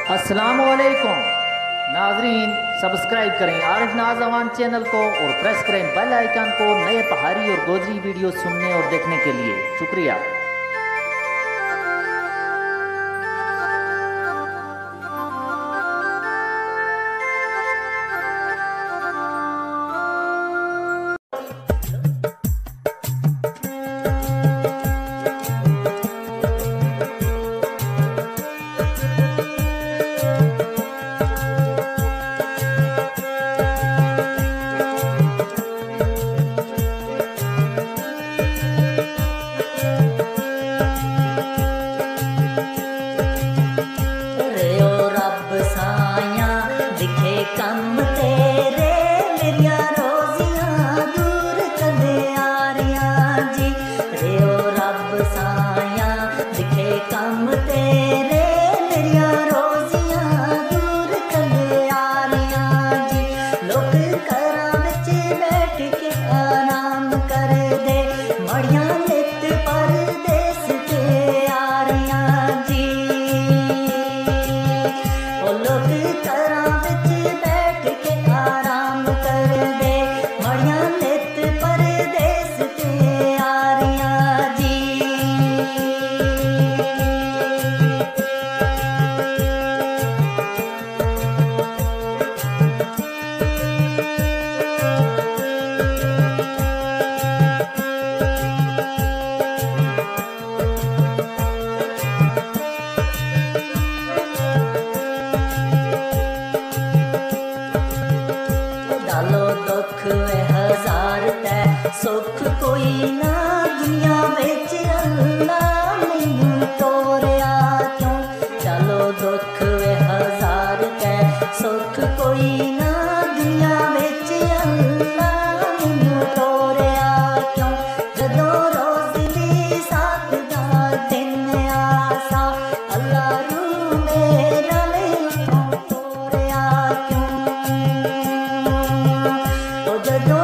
अस्सलामुअलैकुम नाजरीन, सब्सक्राइब करें आरिफ नाज़वान चैनल को और प्रेस करें बेल आइकन को नए पहाड़ी और गोजरी वीडियो सुनने और देखने के लिए। शुक्रिया। सुख कोई ना दुनिया विच अल्लाह मैनू तोरिया क्यों। चलो दुख वे हजार कै सुख कोई ना दुनिया विच अल्लाह मैनू तोरिया क्यों। जदों रोज़ दी साथ दा दिन आसा अल्लाह रू मेरा मैनू तोरिया क्यों। ओ जदों